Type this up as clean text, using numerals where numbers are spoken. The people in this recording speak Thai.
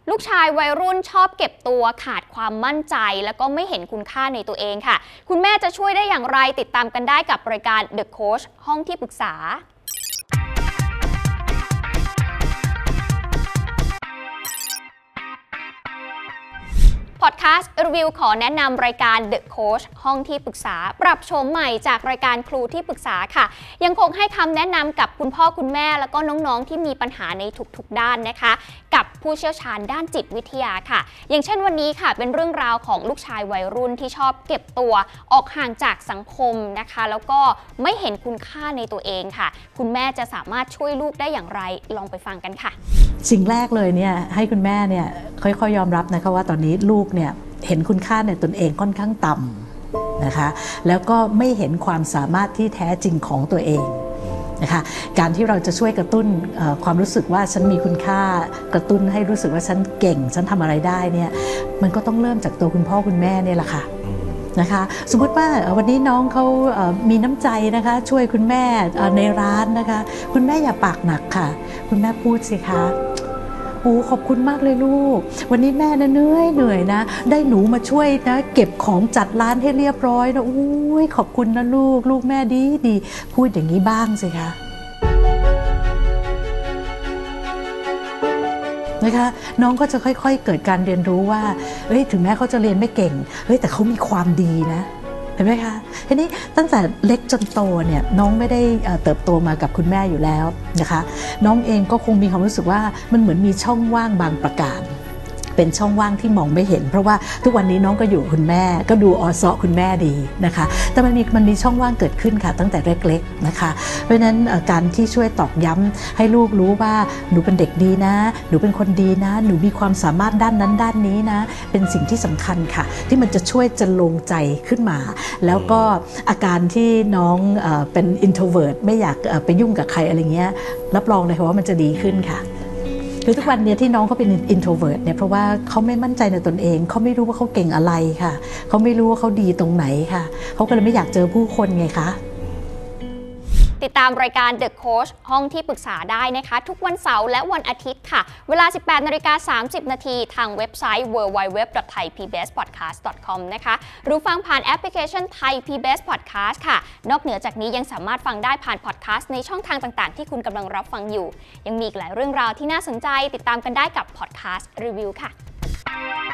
ลูกชายวัยรุ่นชอบเก็บตัวขาดความมั่นใจแล้วก็ไม่เห็นคุณค่าในตัวเองค่ะคุณแม่จะช่วยได้อย่างไรติดตามกันได้กับรายการ The Coach ห้องที่ปรึกษาพอดแคสต์รีวิวขอแนะนำรายการ The Coach ห้องที่ปรึกษาปรับโฉมใหม่จากรายการครูที่ปรึกษาค่ะยังคงให้คำแนะนำกับคุณพ่อคุณแม่แล้วก็น้องๆที่มีปัญหาในทุกๆด้านนะคะกับผู้เชี่ยวชาญด้านจิตวิทยาค่ะอย่างเช่นวันนี้ค่ะเป็นเรื่องราวของลูกชายวัยรุ่นที่ชอบเก็บตัวออกห่างจากสังคมนะคะแล้วก็ไม่เห็นคุณค่าในตัวเองค่ะคุณแม่จะสามารถช่วยลูกได้อย่างไรลองไปฟังกันค่ะสิ่งแรกเลยเนี่ยให้คุณแม่เนี่ยค่อยๆยอมรับนะคะว่าตอนนี้ลูกเนี่ยเห็นคุณค่าในตนเองค่อนข้างต่ำนะคะแล้วก็ไม่เห็นความสามารถที่แท้จริงของตัวเองนะคะการที่เราจะช่วยกระตุ้นความรู้สึกว่าฉันมีคุณค่ากระตุ้นให้รู้สึกว่าฉันเก่งฉันทำอะไรได้เนี่ยมันก็ต้องเริ่มจากตัวคุณพ่อคุณแม่เนี่ยแหละค่ะนะคะสมมติว่าวันนี้น้องเขามีน้ำใจนะคะช่วยคุณแม่ในร้านนะคะคุณแม่อย่าปากหนักค่ะคุณแม่พูดสิคะโอ้ขอบคุณมากเลยลูกวันนี้แม่นะเหนื่อยนะได้หนูมาช่วยนะเก็บของจัดร้านให้เรียบร้อยนะโอ้ยขอบคุณนะลูกแม่ดีพูดอย่างนี้บ้างสิคะนะคะน้องก็จะค่อยๆเกิดการเรียนรู้ว่าถึงแม้เขาจะเรียนไม่เก่งแต่เขามีความดีนะเห็นไหมคะทีนี้ตั้งแต่เล็กจนโตเนี่ยน้องไม่ได้เติบโตมากับคุณแม่อยู่แล้วนะคะน้องเองก็คงมีความรู้สึกว่ามันเหมือนมีช่องว่างบางประการเป็นช่องว่างที่มองไม่เห็นเพราะว่าทุกวันนี้น้องก็อยู่คุณแม่ก็ดูอซคุณแม่ดีนะคะแต่มันมีช่องว่างเกิดขึ้นค่ะตั้งแต่เล็กๆนะคะเพราะฉะนั้นการที่ช่วยตอกย้ำให้ลูกรู้ว่าหนูเป็นเด็กดีนะหนูเป็นคนดีนะหนูมีความสามารถด้านนั้นด้านนี้นะเป็นสิ่งที่สำคัญค่ะที่มันจะช่วยจะลงใจขึ้นมาแล้วก็อาการที่น้องเป็น introvert ไม่อยากไปยุ่งกับใครอะไรเงี้ยรับรองเลยว่ามันจะดีขึ้นค่ะคือทุกวันนี้ที่น้องเขาเป็น introvert เนี่ยเพราะว่าเขาไม่มั่นใจในตนเองเขาไม่รู้ว่าเขาเก่งอะไรค่ะเขาไม่รู้ว่าเขาดีตรงไหนค่ะเขาก็เลยไม่อยากเจอผู้คนไงคะติดตามรายการ The Coach ห้องที่ปรึกษาได้นะคะทุกวันเสาร์และวันอาทิตย์ค่ะเวลา 18:30 น.ทางเว็บไซต์ www.thaipbspodcast.com นะคะหรือฟังผ่านแอปพลิเคชัน Thai PBS Podcast ค่ะนอกเหนือจากนี้ยังสามารถฟังได้ผ่านพอดแคสต์ในช่องทางต่างๆที่คุณกำลังรับฟังอยู่ยังมีอีกหลายเรื่องราวที่น่าสนใจติดตามกันได้กับพอดแคสต์รีวิวค่ะ